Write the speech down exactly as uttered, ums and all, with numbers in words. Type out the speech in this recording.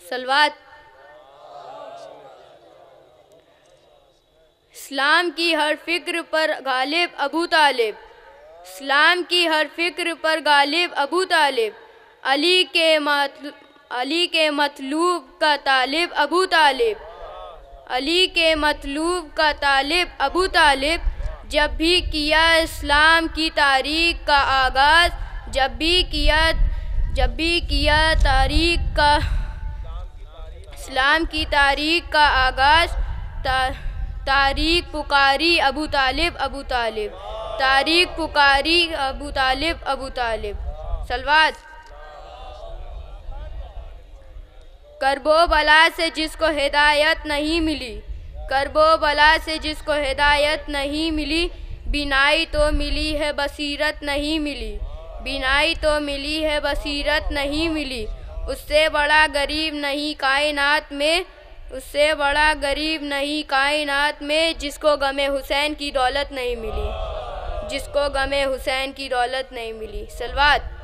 सलवात। इस्लाम की हर फिक्र पर गालिब अबू तालिब, इस्लाम की हर फिक्र पर गालिब अबू तालिब, अली के मत अली के मतलूब का तालिब अबू तालिब, अली के मतलूब का तालिब अबू तालिब। जब भी किया इस्लाम की तारीख का आगाज़, जब भी किया जब भी किया तारीख का इस्लाम की तारीख का आगाज़, ता, तारीख पुकारी अबू तालिब अबू तालिब, तारीख पुकारी अबू तालिब अबू तालिब। सलवात। करबो बला से जिसको हिदायत नहीं मिली, करबो बला से जिसको हिदायत नहीं मिली, बिनाई तो मिली है बसीरत नहीं मिली, बिनाई तो मिली है बसीरत नहीं मिली। उससे बड़ा गरीब नहीं कायनात में, उससे बड़ा गरीब नहीं कायनात में, जिसको गमे हुसैन की दौलत नहीं मिली, जिसको गमे हुसैन की दौलत नहीं मिली। सलवात।